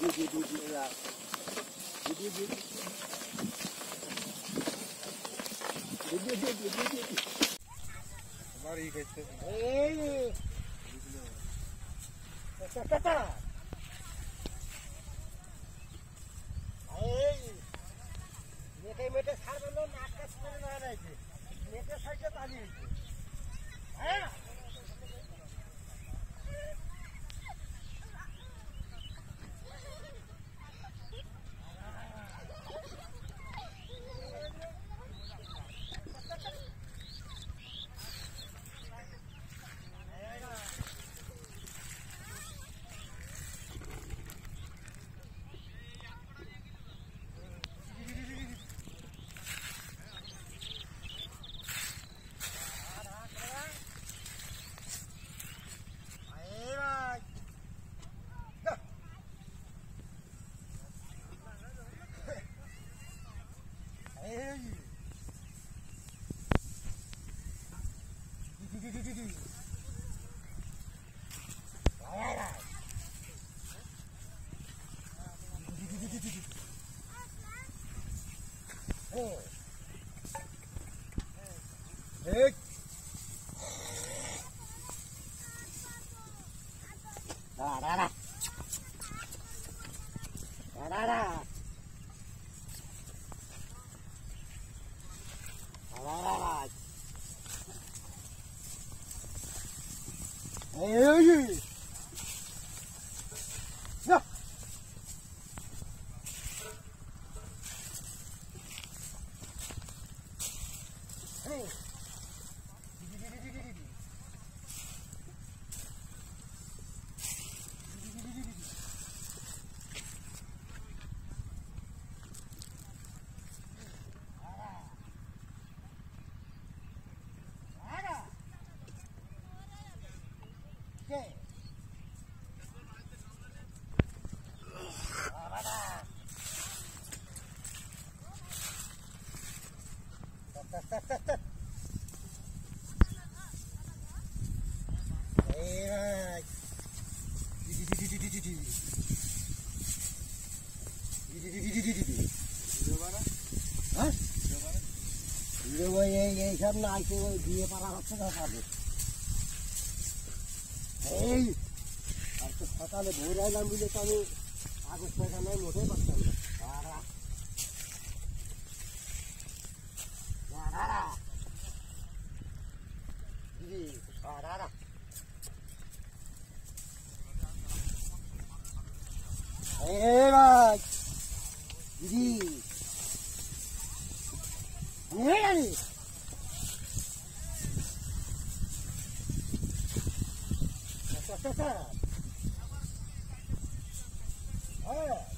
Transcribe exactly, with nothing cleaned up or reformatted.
हमारी कैसे मेटे मेटे सार बंदो नाटक में ना रहे थे मेटे साइड पानी है एक रा रा रा रा रा Hey! Yeah! Hey! Okay. ये सब ना आके वो दिए पारा रखते था सारे এই আর তো সকালে ভোর আইলাম বলে তো আমি আগস্ট পয়সা নাই মোটেই পারতাম না দিদি নিয়ে গেলি Hey!